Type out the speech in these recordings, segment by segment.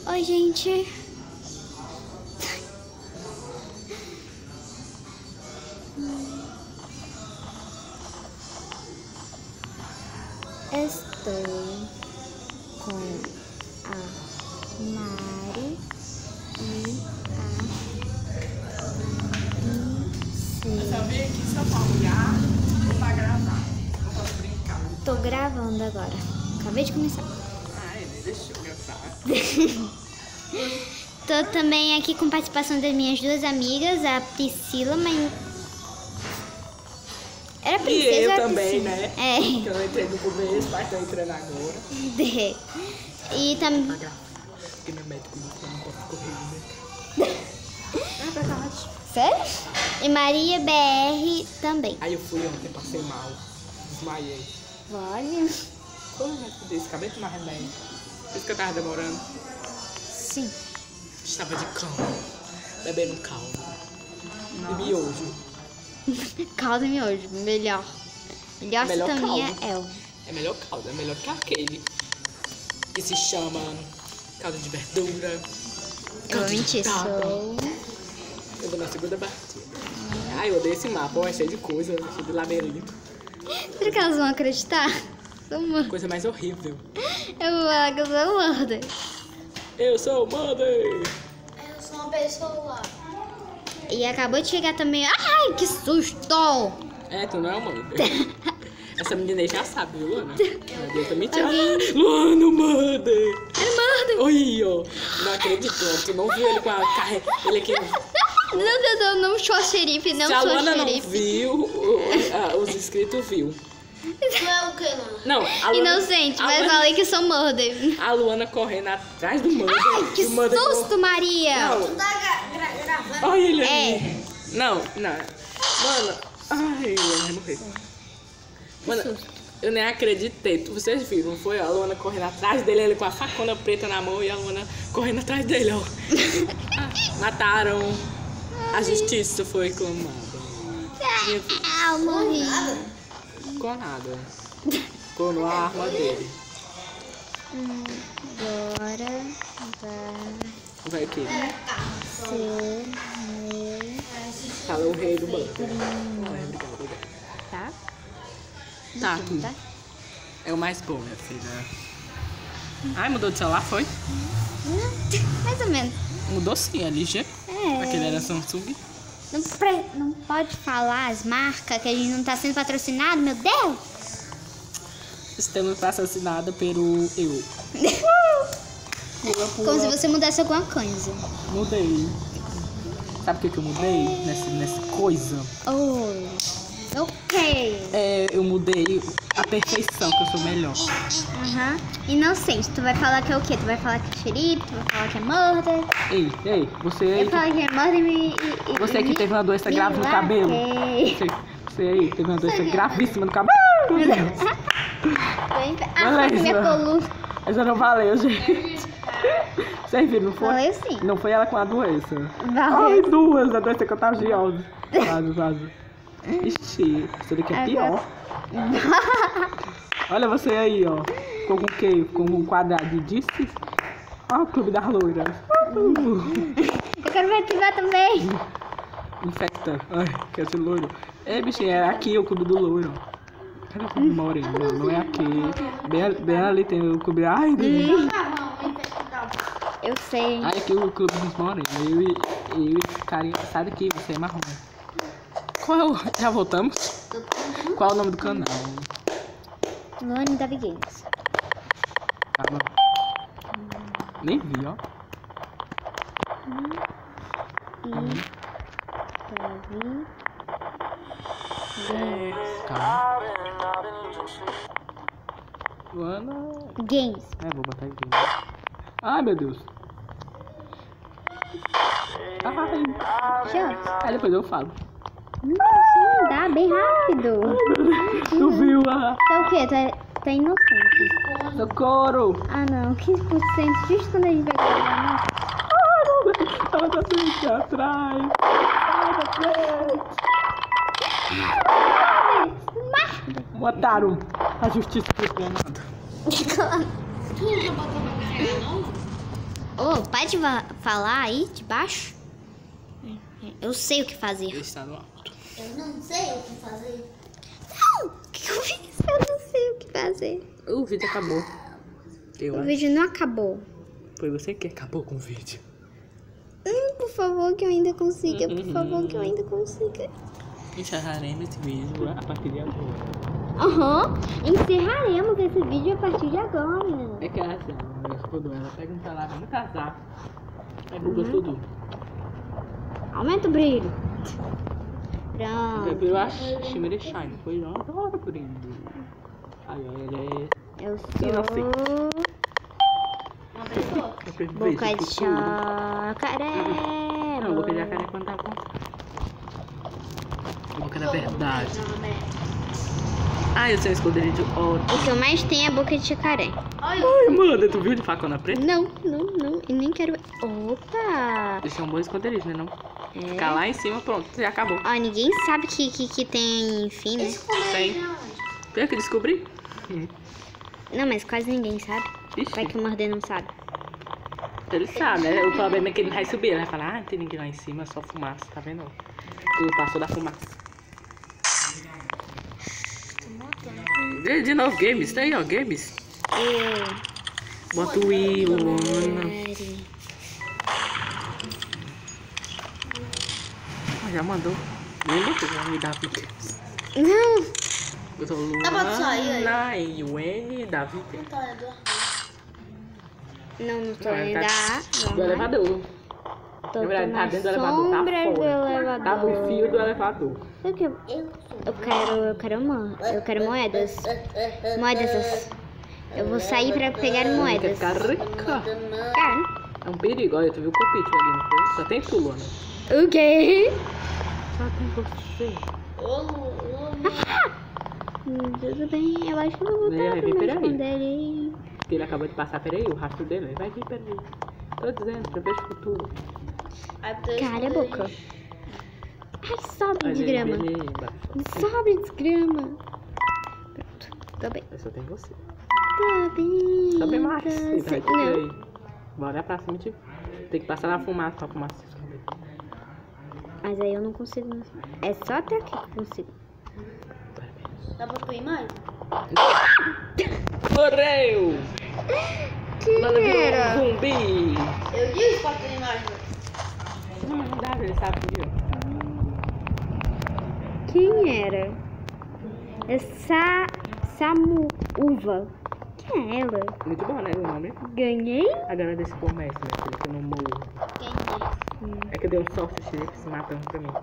Oi, gente. Estou com a Mari e a Eu só vim aqui só pra olhar ou pra gravar. Ou pra brincar. Tô gravando agora. Acabei de começar. Ah, ele deixou gravar. Tô também aqui com participação das minhas duas amigas, a Priscila, mas... Era princesa E eu ou era também, Priscila? né? É. Que eu entrei no começo, mas tô entrando agora. E também... Pra gravar. Porque meu médico disse que eu não posso correr no mercado. É verdade. Sério? E Maria BR também. Aí eu fui ontem, passei mal. Desmaiei. Olha. Como o médico disse? Acabei de tomar remédio. Por isso que eu tava demorando. Sim. Estava de cama, bebendo caldo. E miojo. Caldo e miojo, melhor. Melhor Melhor também caldo. é El. É melhor caldo, é melhor que aquele. Que se chama caldo de verdura. Eu Caldo vou de mentir, batata. sou... Eu vou na segunda batida. Ai, eu odeio esse mapa, ó, é cheio de coisa, cheio de labirinto. Será que elas vão acreditar? Sou uma... Coisa mais horrível. Eu vou falar que eu sou morda. Eu sou o Mother! Eu sou uma pessoa. E acabou de chegar também... Ai, que susto! É, tu não é o Mother. Essa menina aí já sabe, viu, Luana? Meu Deus, tá mentindo. Alguém- Luana, o Mother! É morda! Oi, ó. Não acredito, tu não viu ele com a carre... Ele aqui... Não sou xerife, não Se a sou Luana não xerife. viu, os inscritos viu. Tu é o que, Luana? Não, a Luana... Inocente, a mas Luana- falei que sou morder. A Luana correndo atrás do Mother. Ai, que e o Mother susto, Maria! Não, Tu tá gravando? olha ele É. aí. Não. Mano, ai, eu vai morrer. Mano, eu nem acreditei. Vocês viram, não foi? A Luana correndo atrás dele, ele com a facona preta na mão e a Luana correndo atrás dele, ó. Mataram. A justiça foi clamada. Ah, eu morri. Ficou nada. Ficou na arma dele. Agora Vai o quê? vai ser meu... Fala o rei do banco. Obrigado. Tá? Tá, tu. Tá? É o mais bom, minha filha. Ai, mudou de celular, foi? Mais ou menos. Mudou sim, é LG. É. Aquele era Samsung. Não pode falar as marcas que a gente não tá sendo patrocinado, meu Deus! Estamos patrocinados pelo eu. Como se você mudasse alguma coisa. Mudei. Sabe o que eu mudei nessa coisa? Oh, ok. É, eu mudei a perfeição, que eu sou melhor. Aham. Inocente, tu vai falar que é o quê? Tu vai falar que é xerife, tu vai falar que é morder. Ei, você aí, Eu falo que é morder e você que teve uma doença grave no cabelo. latei. Você aí, teve uma doença gravíssima no cabelo. Ah, Beleza. minha coluna. Essa não valeu, gente. Vocês viram, não foi? Valeu sim. Não foi ela com a doença. Valeu. Ai, duas, a doença contagiosa. Vaza. Ixi, isso daqui é pior. Olha você aí, ó. Ficou com o quê? Ficou com um quadrado de discos. Ó, o clube das loiras. Eu quero me ativar também. Infecta. Ai, quer ser loiro. É, bichinho, é aqui o clube do loiro. Cadê o clube do moreno? Não é aqui. Bem ali tem o clube. Ai, Deus. Eu sei. Ai, aqui o clube dos morenos. Eu e esse carinha. Sai daqui, você é marrom. Qual é o... Já voltamos? Qual é o nome do canal? Luane Davi Games. Tá bom. Nem vi, ó. E Davi Calma. Luana. Games. É, vou botar aqui. Ai, meu Deus. Ai. Já. Aí depois eu falo. Nossa, não dá, bem rápido. Tu viu a... Tá o quê? Tá inocente. Socorro. Ah, não. 15% justo quando a gente vai gravar. Ela tá sempre atrás. Sai da frente. Mataram. A justiça foi clamada. Ô, pode falar aí de baixo? Eu sei o que fazer. Ele está no alto. Eu não sei o que fazer. Não! O que eu fiz? Eu não sei o que fazer. O vídeo acabou. Eu O acho. vídeo não acabou. Foi você que acabou com o vídeo. Por favor, que eu ainda consiga. Por favor, que eu ainda consiga. Encerraremos esse vídeo a partir de agora. Aham. Encerraremos esse vídeo a partir de agora. É que assim, ela pega um celular, vamos casar. Aí buga tudo. Aumenta o brilho. Eu Pronto. prefiro a Shimmer e Shine. Foi eu adoro por ele. Aí ele é. Eu Inocente. sou Uma pessoa. Eu prefiro boca esse de futuro. jacaré. Não, boca de jacaré quando tá com. Boca da verdade. Ah, eu sei esconderijo ótimo. O que eu mais tenho é boca de jacaré. Olha, Ai, mano, tu viu de facona preta? Não. Eu nem quero. Opa! Esse é um bom esconderijo, né? Não? É. Ficar lá em cima, pronto, já acabou. Ó, ninguém sabe que tem fim, né? Tem. Tem que descobrir? Não, mas quase ninguém sabe. Ixi, Vai que o morder não sabe. ele sabe, né? O problema é que ele não vai subir. Ele vai falar, ah, não tem ninguém lá em cima, é só fumaça, tá vendo? Tu passou da fumaça. De novo, games, tá aí, ó, games. Bota o I, o Luana. Já mandou. Me dá vida. Não! Eu sou Dá pra sair Luana e o N da vida. Não tô Não, indo tá da do elevador. Tô Na verdade, tá na dentro do elevador, tá sombra do fora. Tá no elevador. fio do elevador. Sabe o que eu quero moedas. Moedas. Eu vou sair pra pegar Quer moedas. ficar rica. Cara, É um perigo, olha, tu viu o copito ali, não foi? Só tem tu, Luana. o quê? Só tem você. Tudo bem, eu acho que eu vou Vai voltar vir, pra me peraí. esconder ali. Ele acabou de passar, peraí, o rastro dele. Vai vir, peraí. Tô dizendo, eu vejo o futuro. Cala a boca. Ai, sobe de Olha aí, grama. beleza. Sobe de grama. Pronto, tô bem. Eu só tenho você. Tô bem. Sobe mais. tô Ele vai sem- te ver Não. aí. Bora pra cima, tipo. Tem que passar na fumaça pra fumaça se esconder. Mas aí eu não consigo. É só até aqui que eu consigo. Dá pra tu ir mais? Morreu! Luana virou era? um zumbi! Eu disse pra tu ir mais. Não dá, ele sabia. Quem era? É Samu Uva. Quem é ela? Muito bom, né, o nome? Ganhei? Agora desse comércio, né, filha, que eu não morro. É que deu um sorte X se matando pra mim.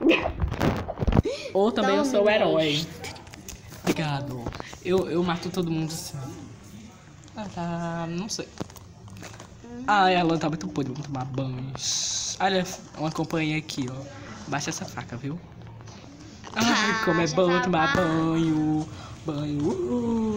Ou também eu sou o herói. Obrigado. Eu mato todo mundo assim. Ah, tá. Não sei. Ai, a lã tá muito podre, vamos tomar banho. Olha, uma companhia aqui, ó. Baixa essa faca, viu? Ai, como é bom tomar banho. Banho.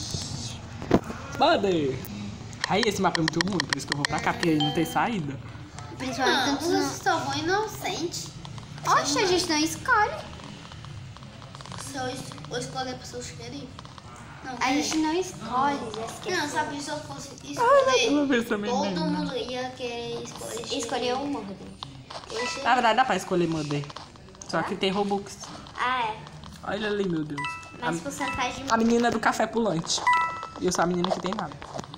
Mano. Aí esse mapa é muito ruim, por isso que eu vou pra cá, porque aí não tem saída. Não, vocês estão bom inocente. Oxe, a gente não escolhe. Se eu escolher pra ser o xerife. Não, A gente não escolhe, Jéssica. não, sabe, se eu fosse Uma escolher, vez também, todo né? mundo ia querer escolher. Escolheu um morder. Esse- Na verdade dá pra escolher Mother. Só que tem Robux. Ah, é. Olha ali, meu Deus. Mas porcentagem. A menina do café pulante. E eu sou a menina que tem nada.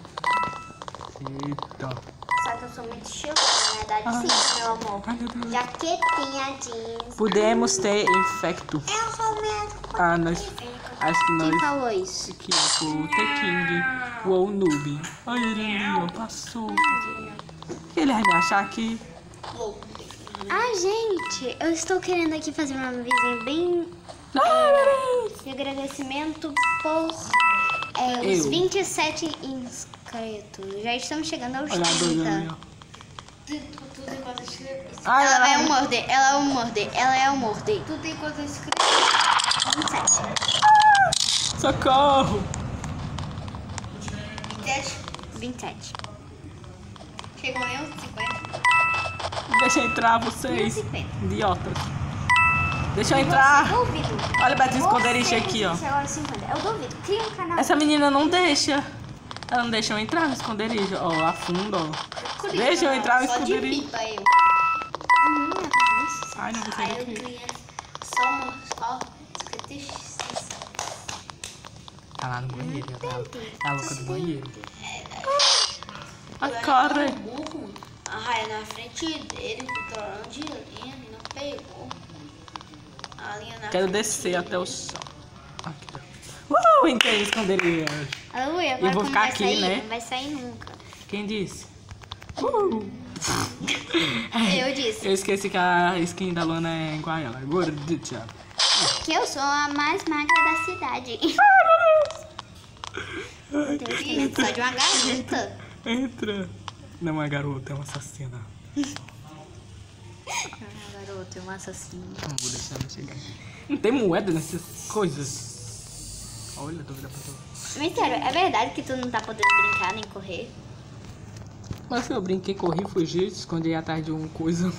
Eita. Só que eu sou muito chulada, na verdade, sim, meu amor. Ai, meu Deus. Jaquetinha jeans. Podemos ter infecto. Eu sou mesmo. Ah, nós. Acho que Quem nós. falou isso? Aqui, ó, o T-King. O Noob. Olha ele ali, ó. Passou. Ele vai me achar aqui. Ah, gente, eu estou querendo aqui fazer uma vizinha bem de agradecimento por os Eu. 27 inscritos. Já estamos chegando aos Olha a doida ali, 30. ó. Tu tem quantos inscritos? Ai, Ela é ai. o morder, ela é o morder, ela é o morder. Tu tem quantos inscritos? 27. Socorro! 27. Chegou eu? 50? Deixa eu entrar, vocês. 50. Idiotas. Deixa eu entrar. Eu duvido. Olha o Beto esconderijo aqui, ó. Agora 50. Eu duvido. Cria um canal. Essa menina não deixa. Ela não deixa eu entrar no esconderijo. Ó, afunda, ó. escurinho. Deixa eu entrar no Só de esconderijo. pipa eu. Ai, não vou sair Aí eu daqui. ganhei só 56. Tá lá no banheiro, é a louca do banheiro. A cara. Burro. A raia na frente dele, controlando de linha e não pegou. A linha na Quero frente descer dele. até o chão. Aqui. Entrei no esconderijo. Aleluia, Eu agora vou como ficar vai aqui, sair? né? Não vai sair nunca. Quem disse? Eu disse. Eu esqueci que a skin da Luana é igual a ela. Gordita. Que eu sou a mais magra da cidade. Meu Deus, tem só de uma garota. Entra. Não é garota, é uma assassina. Ah, garota, é uma assassina. Não vou deixar ela chegar. Não tem moeda nessas coisas. Olha, tô virando pra tu. Mas sério, é verdade que tu não tá podendo brincar nem correr? Mas eu brinquei, corri, fugi, escondi atrás de uma coisa.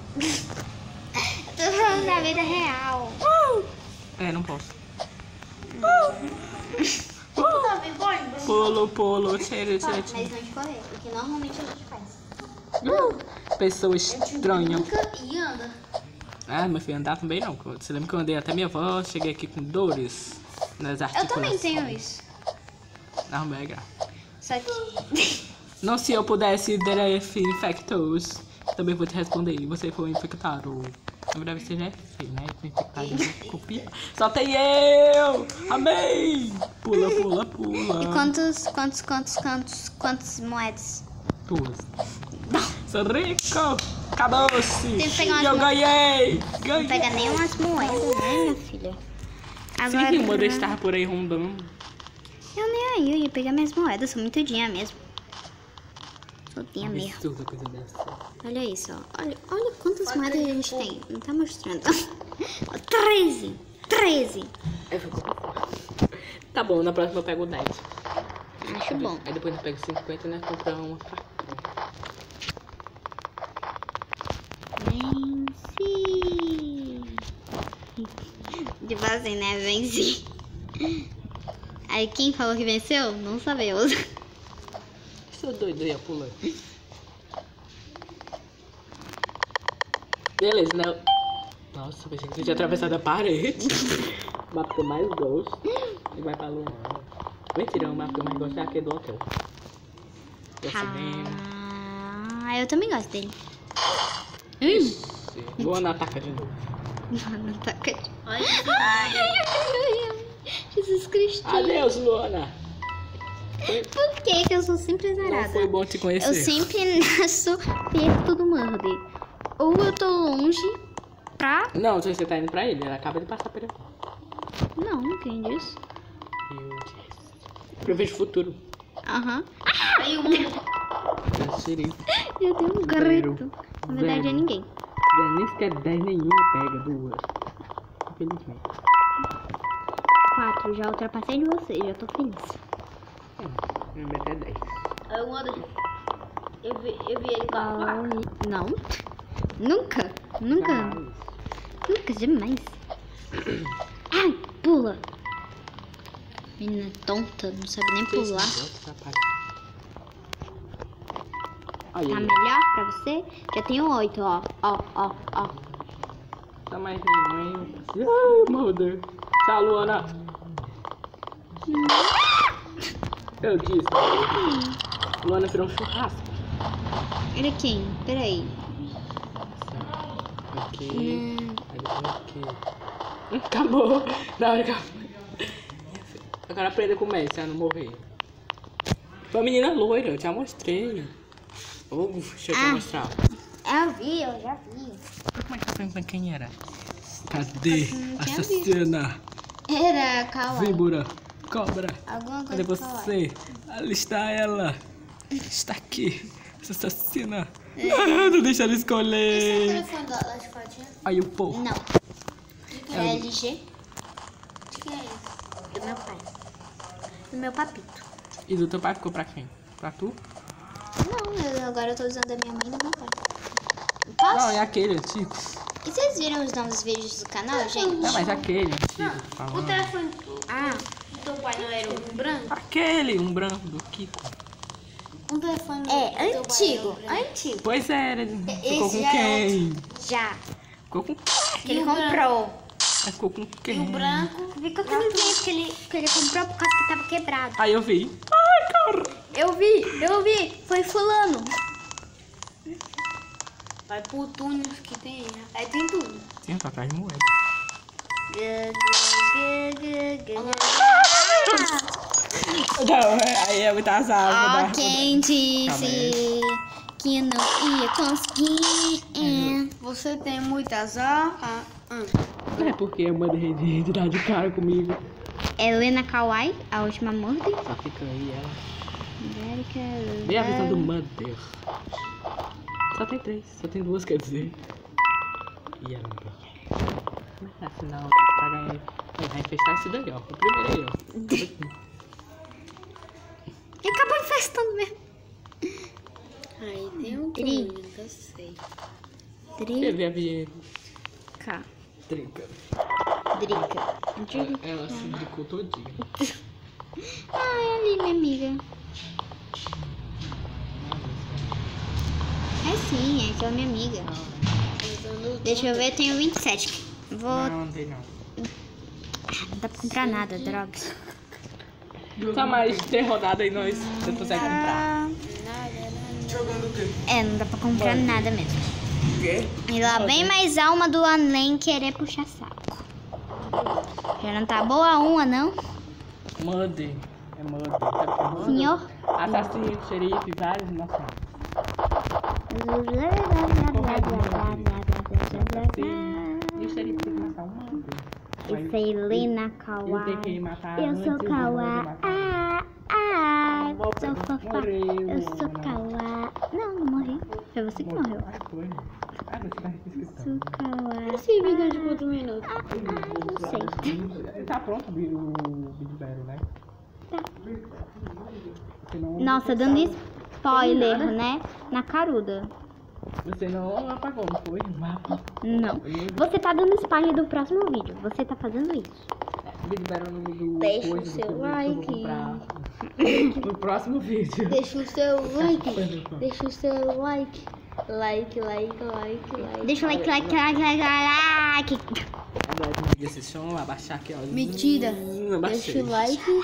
Eu tô falando da vida real. É, não posso. Tá bem bom, Polo, polo, tira, tira, Mas tira. não de correr, porque normalmente a gente faz. Pessoa estranha. Nunca ia andar. Ah, meu filho, andar também não. Você lembra que eu andei até minha avó, cheguei aqui com dores nas Eu articulações. também tenho isso. Não, não é grave. Só que... Não, se eu pudesse DRF infectos, também vou te responder. Você foi infectado. Na verdade, você já é feio, né? Foi infectado de copia. Soltei eu! Amém! Pula, pula, pula. E quantos moedas? Duas. Sou rico! Acabou-se! Tem que pegar umas Eu mo- ganhei! Não Ganhei! pega nem umas moedas, né, minha filha? Agora... Sim, uma desse tava por aí rondando. Eu nem aí, eu ia pegar minhas moedas, sou muito dinha mesmo. Sou dinha mesmo. Absurda coisa dessa. Olha isso, ó. Olha quantas moedas a gente tem. Não tá mostrando. 13! 13! Eu fico... Tá bom, na próxima eu pego 10. Acho bom. Aí depois eu pego 50 e nós compramos uma faca. Venci! Tipo assim, né? Venci. Aí quem falou que venceu? Não sabemos. Sou doido, eu ia pular. Beleza, né? Nossa, pensei que você tinha atravessado a parede. O mapa que eu mais gosto. E vai pra Luana. Mentira, o mapa que eu mais gosto é aquele do hotel. Ah, eu também gosto dele. Luana ataca de novo. Não tá... Olha Ai, ai, ai. Jesus Cristo. Adeus, Luana. Por que eu sou sempre azarada? Não foi bom te conhecer. Eu sempre nasço perto do Murder. Ou eu tô longe pra... Não, se você tá indo pra ele, ela acaba de passar por ele. Não, quem disse? Eu vejo o futuro. Aham. aí o mundo. Eu serei. Eu tenho um grito. Na verdade é Zero. ninguém. Já nem sequer 10 nenhuma pega, duas. Infelizmente. 4, já ultrapassei de você, já tô feliz. Minha meta é 10. Aí o André. Eu vi ele com a faca. Não. Nunca. Nunca. Jamais. Nunca, jamais. Ai, pula. Menina tonta, não sabe nem pular. Olha Tá aí. melhor pra você? Já tenho 8, ó. Ó. Tá mais nenhum, hein? Ai, mother. Tchau, Luana. Eu disse. Luana virou um churrasco. Olha quem? Peraí. Aqui. Aí depois aqui. Acabou. Na hora que agora aprenda com o Messi, pra não morrer. Foi a menina loira, eu já mostrei. Deixa eu te mostrar. Eu já vi. Como é que tá perguntando quem era? Cadê? tinha Assassina, Era Kawaii. víbora, cobra. Alguma Cadê coisa Kawaii. você? Ali está ela. Está aqui. Essa assassina. Não deixa ela Esse é o escolher. telefone lá de Fatinha? Aí o povo. Não. É LG De quem é esse? do meu pai. Do meu papito. E do teu pai ficou pra quem? Pra tu? Não, agora eu tô usando a minha mãe e do meu pai. Posso? Não, é aquele antigo. E vocês viram os novos vídeos do canal, gente? Não, mas aquele antigo. O Falando. telefone Ah, do teu pai não era um branco? Aquele, um branco do Kiko. Um telefone É, do antigo. Barão Branco. Antigo. Pois é, ficou Esse com já é quem? Já. Ficou com Que ele E o branco? comprou. Mas ficou com E quem? o branco. Ficou com ninguém, que ele comprou por causa que tava quebrado. Aí eu vi. Ai, cara. Eu vi. Foi fulano. Vai pro túnel que tem. Aí tem tudo. Sim, pra trás de moeda. Não, aí é muito azar. Ó, vou quem disse Calma que não ia conseguir. Você tem muito azar. Não é porque eu mandei de dar de cara comigo. Helena Kawai, a última morte. Só fica aí ela. Vê a visão do Mother. Só tem 3, só tem 2, quer dizer. E ela não. Afinal, pra ganhar. Vai infestar isso daí, ó. O primeiro aí, ó. E acabou infestando mesmo. Aí tem um túnel, eu sei. Quer ver a vinheta? Drica. Trinca. Drica. Ela se brincou todinha. Ai, ali, minha amiga. É sim, essa é minha amiga. Deixa eu ver, eu tenho 27. Vou. Não tem não. Não dá pra comprar nada, drogas. Só mais 3 rodadas e nós você consegue comprar. Jogando o quê? É, não dá pra comprar nada mesmo. O quê? E lá vem mais alma do além querer puxar saco. Já não tá boa uma, não? Mother. É Mother. Sabe o que é Mother? Senhor? Assassino, xerife, vários inocentes. E o xerife tem que matar um Mother. Eu sou Helena Eu Kawai. tenho que matar Eu antes sou do Kawai. Mother matar. Sou fofá. Eu sou Kawai. Não, não morri. Foi você que morreu. Ah, foi. Ah, você tá esquecendo. Sou Kawai. Esse vídeo é de quantos minutos? Não sei. Tá pronto o Big Battle, né? Tá. Senão- Nossa, dando spoiler, né? Na caruda. Você não apagou, não foi? O mapa. Não. Você tá dando spoiler do próximo vídeo. Você tá fazendo isso. Big Battle é o nome do Deixa o coisa seu que eu vou like. comprar no próximo vídeo. Deixa o seu like. Tá. Deixa o seu like. Like. Deixa o like. Agora tem que esse som, abaixar aqui, ó. Mentira. Abaixei. Deixa o like.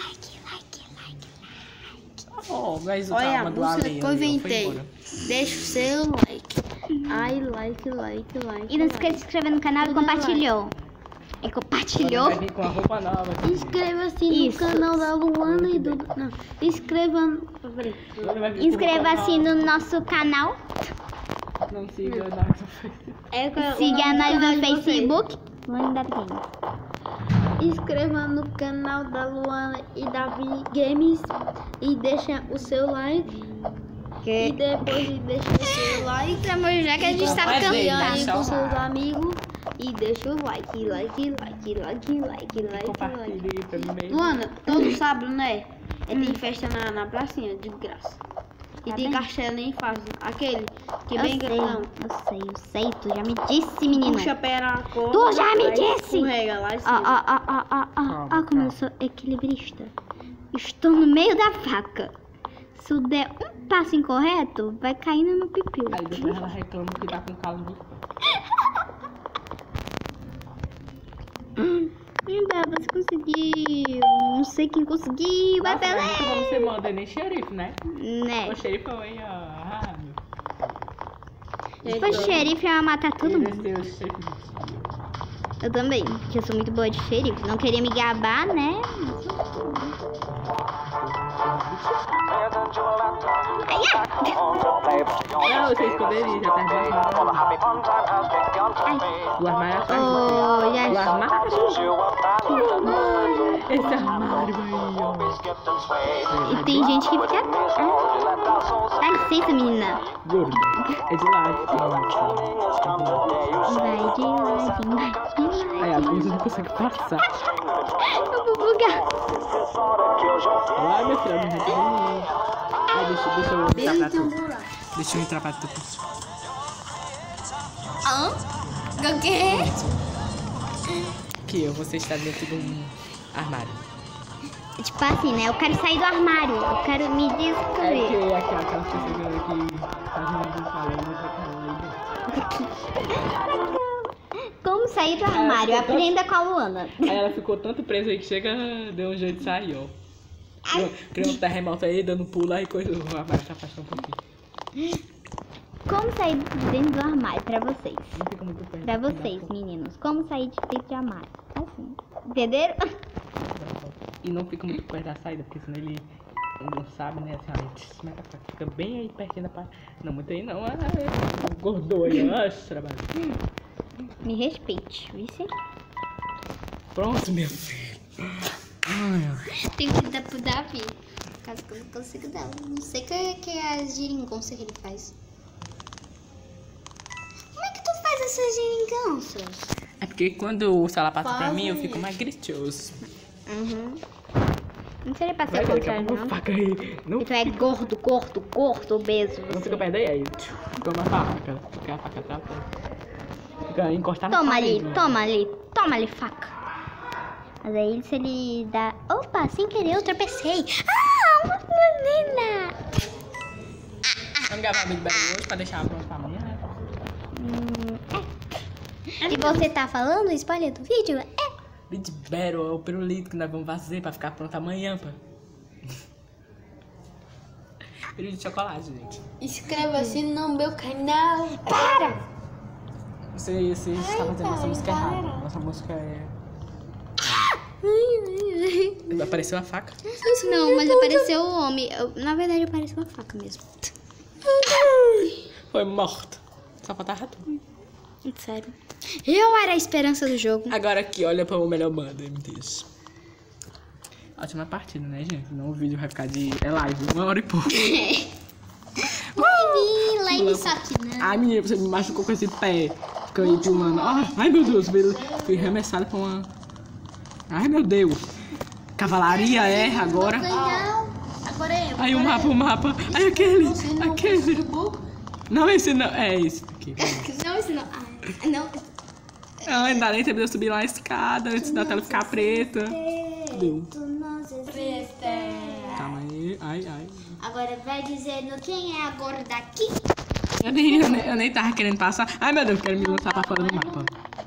Oh, mas o Olha trauma a do música além que eu ali, ó, foi inventei. embora. Deixa o seu like. Ai, like. E não se esqueça de se inscrever no canal e compartilhou. E compartilhou? Vai vir com a roupa nova. aqui. Inscreva-se no Isso. canal da Luana e do... Não, inscreva... Peraí. Ele vai vir com Inscreva-se roupa no nosso canal. nova. Não siga nós no Facebook. Siga nós no Facebook. Luana Games. Inscreva no canal da Luana e Davi Games e deixa o seu like. E depois deixa o seu like. Amor, já que a gente sabe Compartilha cantar. aí Deixa com o seus like. amigos. E deixa o like. Compartilhe pelo meio. Luana, todo sábado, né? Tem festa na pracinha, de graça. E Tá tem bem. castelo em fase. Aquele que é Eu bem sei, grandão. eu sei. Tu já me disse, menino. Puxa pera cor. Tu já me disse! Escorrega lá em Ó, cima. ó, como eu sou equilibrista. Estou no meio da faca. Se eu der um passo incorreto, vai cair no meu pipiu. Aí depois ela reclama que tá com calo no pé. Ainda você conseguiu. Não sei quem conseguiu. Vai, Nossa, mas Pelé. então você manda nem xerife, né? Né? O xerife aí, ó. Ah, meu. Se fosse xerife, eu ia matar todo Ele mundo. desceu o xerife do dia. Eu também, porque eu sou muito boa de xerife. Não queria me gabar, né? Ai, Não, você esconderia, já tá esbarrado. O armário atrás. Oh, já- O armário. Esse armário aí, ó. E tem gente que fica. Dá licença, menina. Gordo. É de lado. Vai de ladinho, vai de Aí a ladinho. gorda não consegue passar. Eu vou bugar. Ai, meu filho, não vai. Ai, deixa eu entrar pra tu. Deixa eu entrar pra tu. O quê? Que você está dentro de um armário. Tipo assim, né? Eu quero sair do armário. Eu quero me descobrir. É que aquela pessoa que Como sair do armário? Aprenda com a Luana. Aí ela ficou tanto presa aí que chega, deu um jeito de sair, ó. Criou um terremoto aí, dando pulo aí, coisa. O armário tá afastando um pouquinho. Como sair de dentro do armário pra vocês? Não fica muito perto. Pra vocês, meninos. Como sair de dentro do armário? Assim. Entenderam? E não fica muito perto da saída, porque senão ele não sabe, né? Assim, ele fica bem aí pertinho da parte. Não, muito aí não. Engordou aí, nossa, trabalho. Me respeite, vice? Pronto, meu filho. Tem que dar pro Davi. Caso que eu não consigo dar. Não sei o que é a geringonça que ele faz. Como é que tu faz essas geringonças? É porque quando o celular passa pra mim, eu fico mais gritoso. Uhum. Não seria pra ser Vai, o daqui a contrário, pouco não? faca aí. Não, Tu é gordo, obeso. não fica perto daí, aí. Toma a faca. Porque a faca tá. Fica encostada na Toma parede. toma ali, faca. Mas aí se ele dá... Opa, sem querer eu tropecei. Ah, uma menina. Vamos gravar o Big Bang hoje pra deixar pronto pra amanhã, né? E você tá falando o spoiler do vídeo? É. Big Battle é o pirulito que nós vamos fazer pra ficar pronto amanhã, pá. Pirulito de chocolate, gente. Inscreva-se no meu canal. Para! Você está fazendo essa música errada. Nossa música é... Apareceu a faca? Não, mas apareceu o homem. Na verdade, apareceu uma faca mesmo. Foi morto. Só faltava tu. Sério. Eu era a esperança do jogo. Agora aqui, olha pra o melhor bando, MTs. Ótima partida, né, gente? Não, o vídeo vai ficar de... É live, 1 hora e pouco. Live só que não. Ai, menina, você me machucou com esse pé. Fica aí filmando. Ai, meu Deus, fui arremessado pra uma... Ai, meu Deus. Cavalaria erra agora. Agora é eu. Aí o mapa. Ai, aquele. Não, esse não. É esse aqui. Não, isso não. Não. Não, ainda nem terminou de subir lá a escada antes da tela ficar preta. Deu. Calma aí. Ai. Agora vai dizendo quem é agora daqui. Eu nem tava querendo passar. Ai, meu Deus, quero me lançar pra fora do mapa.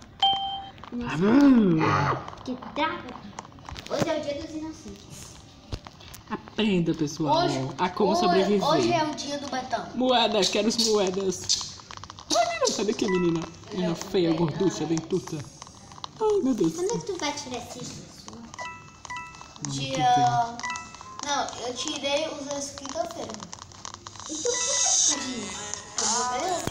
Que draga. Hoje é o dia dos inocentes. Aprenda, pessoal, a como sobreviver. Hoje é o dia do Betão. Moedas, quero as moedas. Menina, sai daqui, menina. Menina feia, gorducha, dentuça. Ai, meu Deus. Quando é que tu vai tirar esse Dia... Não, eu tirei os das quinta-feira. Então por que tadinho? Eu vou ver.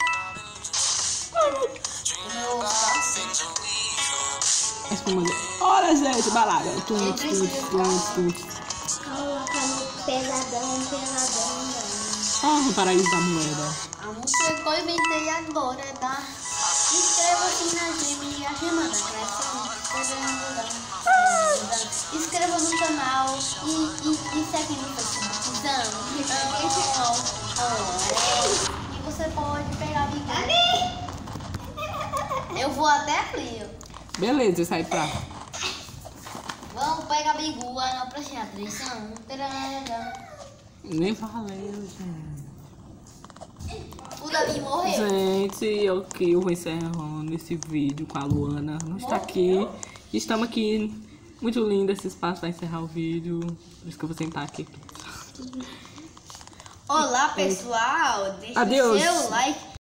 O meu braço. Espumando. Olha, gente, balada. Coloca no pesadão. Ah, o paraíso da moeda. A música que eu inventei agora é da... Inscreva-se na gema e a gema da criação. Inscreva no canal e segue no Facebook. E você pode pegar a bigode. Eu vou até ali. Beleza, sai pra. Vamos pegar a bigua na próxima atenção. Nem falei, gente. O Davi morreu. Gente, eu vou encerrando esse vídeo com a Luana. Não está aqui. Estamos aqui. Muito lindo esse espaço para encerrar o vídeo. Por isso que eu vou sentar aqui. Olá, pessoal. Deixa Adeus. o seu like.